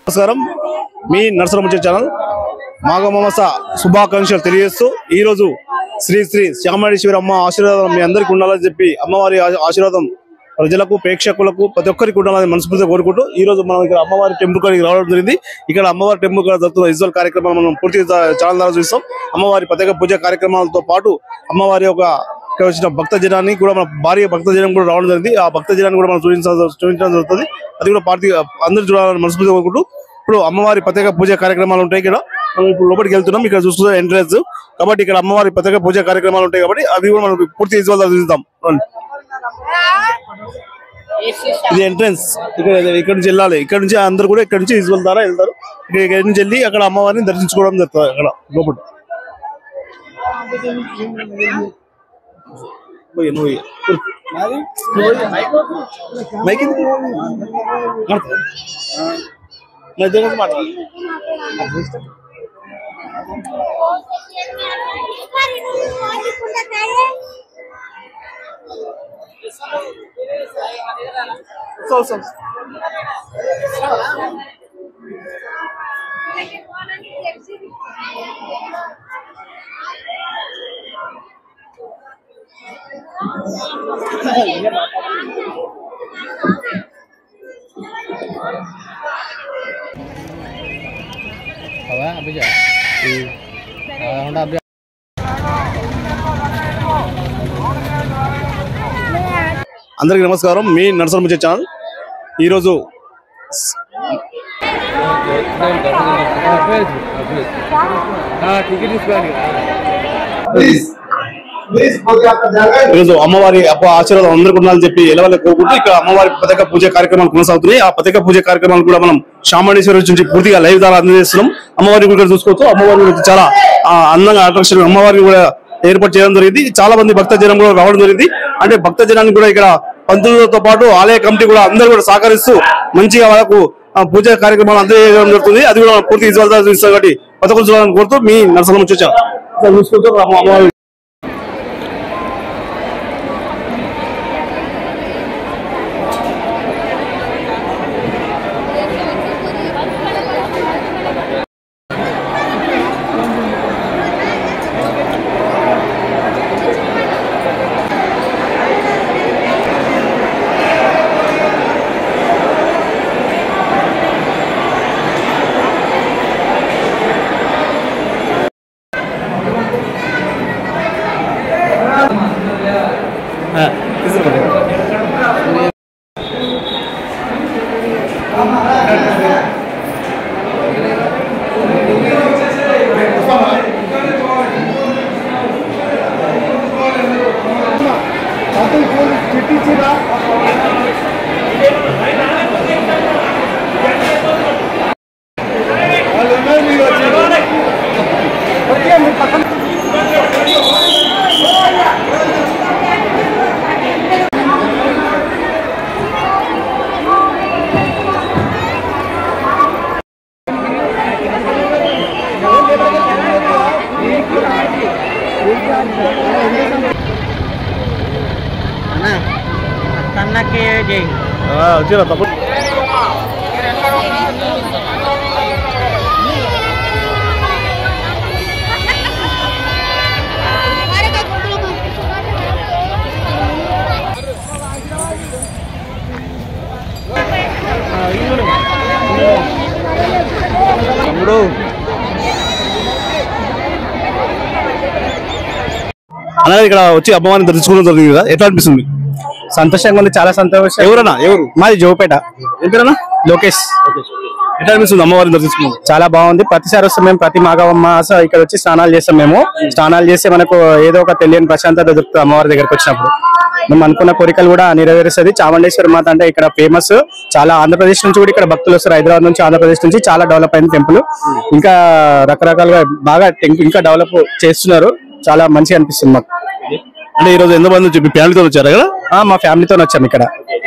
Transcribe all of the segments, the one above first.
నమస్కారం మీ నర్సర ముచ్చట ఛానల్ మాఘమాస శుభాకాంక్షలు తెలియజేస్తూ ఈ రోజు శ్రీ శ్రీ శ్యామేశ్వరి అమ్మ ఆశీర్వాదం మీ అందరికీ ఉండాలని చెప్పి అమ్మవారి ఆశీర్వాదం ప్రజలకు ప్రేక్షకులకు ప్రతి ఒక్కరికి ఉండాలని మనస్ఫూర్తిగా కోరుకుంటూ ఈ రోజు మనం ఇక్కడ అమ్మవారి టెంపుల్ కాడికి రావడం జరిగింది. ఇక్కడ అమ్మవారి టెంపుల్ కాడ జరుగుతున్న విజువల్ కార్యక్రమాలు మనం పూర్తి ఛానల్ ద్వారా చూస్తాం. అమ్మవారి ప్రత్యేక పూజ కార్యక్రమాలతో పాటు అమ్మవారి వచ్చిన భక్త జనాన్ని కూడా మన భారీ భక్త జనం కూడా రావడం జరిగింది. ఆ భక్త జనాన్ని కూడా మనం చూపించడం జరుగుతుంది. అది కూడా అందరూ చూడాలని మనస్ఫూర్తిగా కోరుకుంటూ ఇప్పుడు అమ్మవారి ప్రత్యేక పూజ కార్యక్రమాలు ఉంటాయి. ఇక్కడ మనం ఇప్పుడు లోపలికి వెళ్తున్నాం. ఇక్కడ చూస్తున్న ఎంట్రన్స్ కాబట్టి ఇక్కడ అమ్మవారి ప్రత్యేక పూజ కార్యక్రమాలు ఉంటాయి కాబట్టి అవి కూడా మనం పూర్తి విజువల్ చూద్దాం. ఇది ఎంట్రన్స్. ఇక్కడ నుంచి వెళ్ళాలి. ఇక్కడ నుంచి అందరూ కూడా ఇక్కడ నుంచి విజువల్ ద్వారా వెళ్తారు. ఇక్కడ నుంచి వెళ్ళి అక్కడ అమ్మవారిని దర్శించుకోవడం జరుగుతుంది. అక్కడ లోపల అందరికి నమస్కారం. మీ నర్సర ముచ్చట ఛానల్ ఈరోజు ఈరోజు అమ్మవారి ఆశీర్వాదం అందరికీ ఉండాలని చెప్పి ఎలవల్ల కోరుకుంటూ ఇక్కడ అమ్మవారి ప్రత్యేక పూజ కార్యక్రమాలు కొనసాగుతున్నాయి. ఆ ప్రత్యేక పూజ కార్యక్రమాలు కూడా మనం శ్యామేశ్వరి నుంచి పూర్తిగా లైవ్ ద్వారా అందజేస్తున్నాం. అమ్మవారిని కూడా చూసుకోవచ్చు. అమ్మవారి చాలా అందంగా ఆకర్షణ అమ్మవారిని కూడా ఏర్పాటు చేయడం జరిగింది. చాలా మంది భక్త జనం కూడా రావడం జరిగింది. అంటే భక్త జనాన్ని కూడా ఇక్కడ పంతులతో పాటు ఆలయ కమిటీ కూడా అందరూ కూడా సహకరిస్తూ మంచిగా వాళ్ళకు పూజ కార్యక్రమాలు అందజేయడం జరుగుతుంది. అది కూడా పూర్తి విజువల్ చూస్తాం కాబట్టి పథకం చూడాలని కోరుతూ మీ నర్సర ముచ్చట చూసుకుంటూ అమ్మవారి అలాగే ఇక్కడ వచ్చి అమ్మవారిని దర్శించుకోవడం జరిగింది కదా, ఎట్లా అనిపిస్తుంది? సంతోషంగా ఉంది, చాలా సంతోషం. ఎవరు మాది జోపేట. ఏంటన్నా? లోకేష్. ఎట్లా అనిపిస్తుంది అమ్మవారిని దర్శించుకున్నాం? చాలా బాగుంది. ప్రతిసారి వస్తాం మేము, ప్రతి మాఘమాస ఇక్కడ వచ్చి స్నానాలు చేస్తాం. మేము స్నానాలు చేస్తే మనకు ఏదో ఒక తెలియని ప్రశాంతత దొరుకుతుంది అమ్మవారి దగ్గరకు వచ్చినప్పుడు. మేము అనుకున్న కోరికలు కూడా నెరవేరుస్తుంది. చాముండేశ్వరి మాత అంటే ఇక్కడ ఫేమస్. చాలా ఆంధ్రప్రదేశ్ నుంచి కూడా ఇక్కడ భక్తులు వస్తారు. హైదరాబాద్ నుంచి, ఆంధ్రప్రదేశ్ నుంచి చాలా డెవలప్ అయిన టెంపుల్. ఇంకా రకరకాలుగా బాగా ఇంకా డెవలప్ చేస్తున్నారు. చాలా మంచిగా అనిపిస్తుంది మాకు. అంటే ఈ రోజు ఎంతమంది చెప్పి ఫ్యామిలీతో వచ్చారా కదా? మా ఫ్యామిలీతో వచ్చాము. ఇక్కడ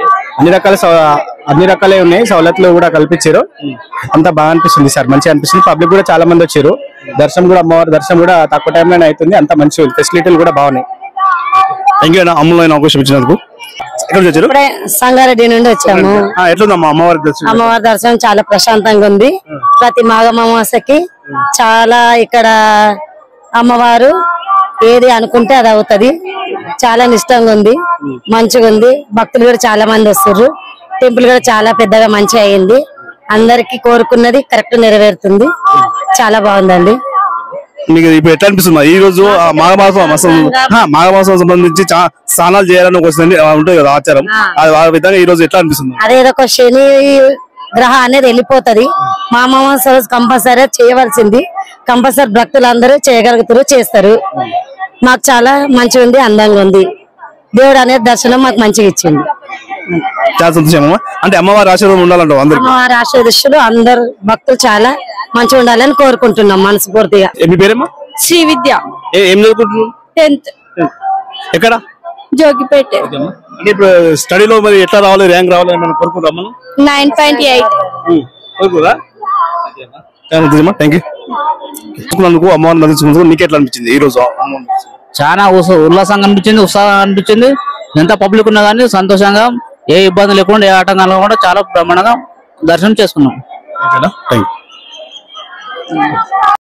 అన్ని రకాలే ఉన్నాయి, సౌలతులు కూడా కల్పించారు. అంతా బాగా అనిపిస్తుంది సార్, మంచిగా అనిపిస్తుంది. పబ్లిక్ కూడా చాలా మంది వచ్చారు. దర్శనం కూడా అమ్మవారి దర్శనం కూడా తక్కువ టైంలోనే అవుతుంది. అంత మంచి ఫెసిలిటీలు కూడా బాగున్నాయి. థ్యాంక్ యూ అన్న, అమూల్యమైన అవకాశం ఇచ్చినందుకు. ఎక్కడ నుంచి వచ్చారు? ఇప్పుడే సంగారెడ్డి నుండి వచ్చాము. ఎట్లుందమ్మా అమ్మవారి దర్శనం? అమ్మవారి దర్శనం చాలా ప్రశాంతంగా ఉంది. ప్రతి మాఘ అమావాస్యకి చాలా ఇక్కడ అమ్మవారు ఏది అనుకుంటే అది అవుతది. చాలా నిష్టంగా ఉంది, మంచిగా ఉంది. భక్తులు కూడా చాలా మంది వస్తారు. టెంపుల్ కూడా చాలా పెద్దగా మంచిగా అయింది. అందరికి కోరుకున్నది కరెక్ట్ నెరవేరుతుంది. చాలా బాగుందండి. మీకు ఇప్పుడు ఎట్లా అనిపిస్తుంది ఈ రోజు మాఘమాసం సంబంధించి స్నానాలు చేయాలని ఒక ఉంటుంది కదా ఆచారం, ఆ విధంగా ఈ రోజు ఎట్లా అనిపిస్తుంది? అదేదో ఒక శని గ్రహం అనేది వెళ్ళిపోతది. మా అమావాస్య రోజు కంపల్సరీ చేయవలసింది. కంపల్సరీ భక్తులు అందరూ చేయగలుగుతారు, చేస్తారు. మాకు చాలా మంచిగా ఉంది, అందంగా ఉంది. దేవుడు అనేది దర్శనం మాకు మంచిగా ఇచ్చింది. చాలా సంతోషం. అంటే అమ్మవారి ఆశీర్వాదం ఉండాలంట అందరికి. అమ్మవారి ఆశీర్వదిస్తులు అందరు భక్తులు చాలా మంచిగా ఉండాలని కోరుకుంటున్నాం మనస్ఫూర్తిగా. మీ పేరేమా? శ్రీ విద్య. ఏం చదువుకుంటున్నావు? 10th ఎక్కడ? జోగిపేట. అంటే ఇప్పుడు స్టడీలో మరి ఎట్లా రావాలి, ర్యాంక్ రావాలి అని కోరుకుంటాం మనం. 9.8. కోరుకోరా? Thank you. అమ్మవారిని దర్శించుకున్నందుకు నీకు ఎట్లా అనిపించింది ఈ రోజు? చాలా ఉల్లాసంగా అనిపించింది, ఉత్సాహంగా అనిపించింది. ఎంత పబ్లిక్ ఉన్నా కానీ సంతోషంగా, ఏ ఇబ్బంది లేకుండా, ఏ ఆటంకాలు కూడా చాలా బ్రహ్మాండంగా దర్శనం చేసుకున్నాం. Thank you.